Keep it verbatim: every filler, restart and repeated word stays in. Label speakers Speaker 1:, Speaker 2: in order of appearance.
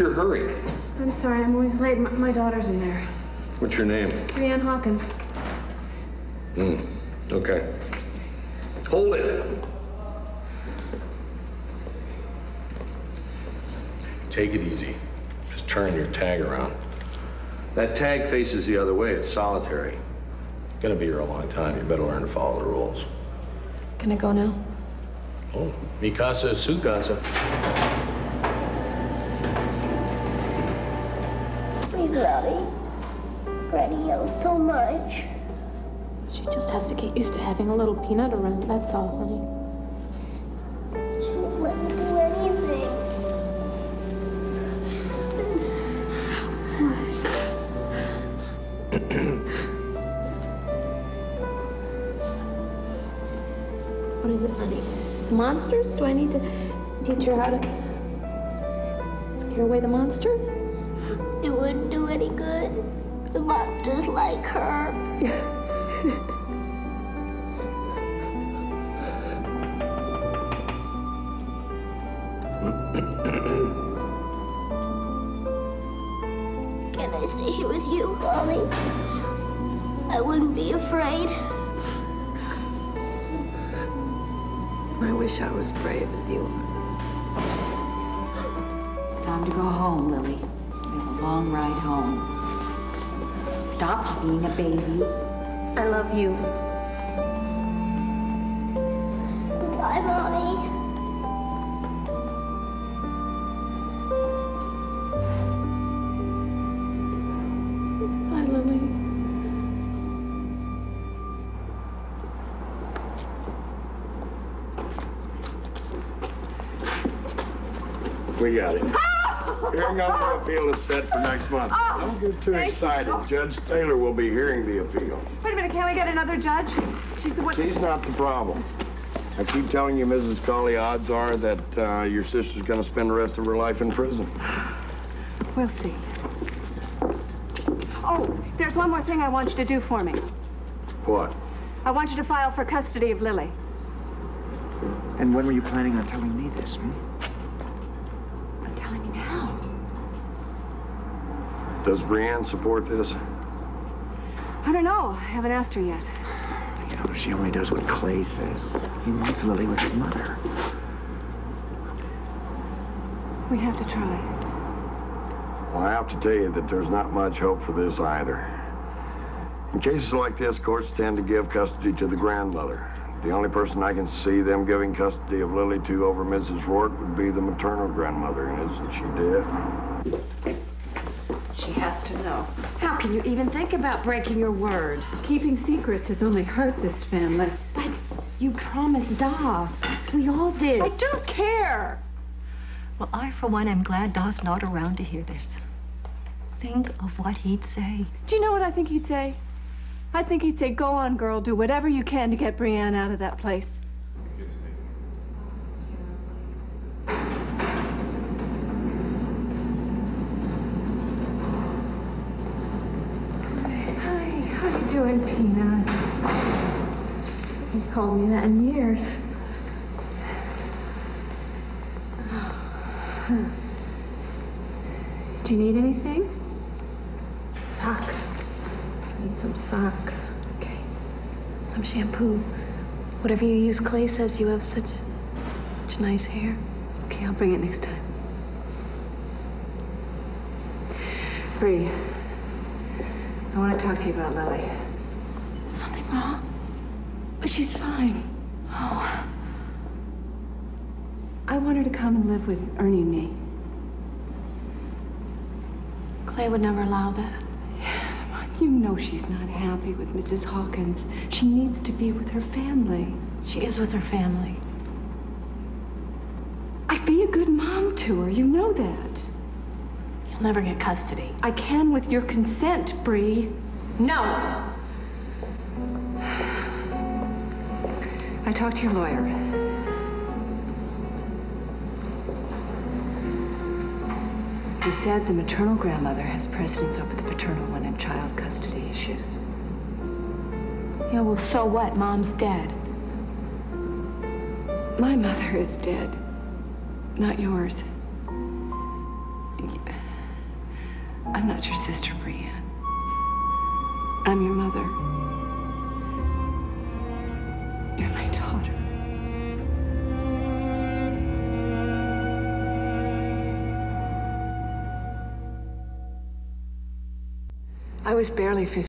Speaker 1: your hurry?
Speaker 2: I'm sorry, I'm always late. My, my daughter's in there.
Speaker 1: What's your name?
Speaker 2: Leanne Hawkins.
Speaker 1: Hmm, okay. Hold it. Take it easy. Just turn your tag around. That tag faces the other way. It's solitary. Gonna be here a long time. You better learn to follow the rules.
Speaker 2: Can I go now?
Speaker 1: Oh, mi casa es su casa.
Speaker 3: Please, Robbie. Granny yells so much.
Speaker 2: She just has to get used to having a little peanut around, that's all, honey.
Speaker 3: She won't let me do anything.
Speaker 2: What is it, honey? The monsters? Do I need to teach her how to scare away the monsters?
Speaker 3: It wouldn't do any good. The monsters like her. Can I stay here with you, Mommy? I wouldn't be afraid.
Speaker 2: I wish I was brave as you are.
Speaker 4: It's time to go home, Lily. We have a long ride home. Stop being a baby.
Speaker 2: I love you.
Speaker 3: Bye, Mommy.
Speaker 2: Bye, Lily.
Speaker 5: We got it. Hearing on the appeal is set for next month.
Speaker 6: Oh,
Speaker 5: Don't get too excited.
Speaker 6: you.
Speaker 5: Judge Taylor will be hearing the appeal.
Speaker 6: Wait a minute, can't we get another judge? She's the one.
Speaker 5: She's not the problem. I keep telling you, Missus Colley, odds are that uh, your sister's going to spend the rest of her life in prison.
Speaker 6: We'll see. Oh, there's one more thing I want you to do for me.
Speaker 5: What?
Speaker 6: I want you to file for custody of Lily.
Speaker 7: And when were you planning on telling me this, hmm?
Speaker 6: I'm telling you now.
Speaker 5: Does Brienne support this?
Speaker 6: I don't know. I haven't asked her yet.
Speaker 7: You know, she only does what Clay says. He wants Lily with his mother.
Speaker 6: We have to try.
Speaker 5: Well, I have to tell you that there's not much hope for this either. In cases like this, courts tend to give custody to the grandmother. The only person I can see them giving custody of Lily to over Missus Rourke would be the maternal grandmother, and isn't she dead?
Speaker 4: She has to know. How can you even think about breaking your word?
Speaker 6: Keeping secrets has only hurt this family.
Speaker 4: But you promised Da. We all did.
Speaker 6: I don't care.
Speaker 8: Well, I, for one, am glad Da's not around to hear this. Think of what he'd say.
Speaker 6: Do you know what I think he'd say? I think he'd say, go on, girl, do whatever you can to get Brienne out of that place.
Speaker 2: Hi, how you doing, Peanut? You called me that in years. Do you need anything? Socks. I need some socks. Okay. Some shampoo. Whatever you use. Clay says you have such, such nice hair.
Speaker 6: Okay, I'll bring it next time. Bree, I want to talk to you about Lily.
Speaker 2: Something wrong? She's fine.
Speaker 6: Oh. I want her to come and live with Ernie and me.
Speaker 2: Clay would never allow that.
Speaker 6: You know she's not happy with Missus Hawkins. She needs to be with her family.
Speaker 2: She is with her family.
Speaker 6: I'd be a good mom to her. You know that.
Speaker 2: You'll never get custody.
Speaker 6: I can with your consent, Bree.
Speaker 2: No!
Speaker 6: I talked to your lawyer. He said the maternal grandmother has precedence over the paternal one in child custody issues.
Speaker 2: Yeah, well, so what? Mom's dead.
Speaker 6: My mother is dead, not yours. I'm not your sister, Brienne. I'm your mother. You're my daughter. I was barely fifteen.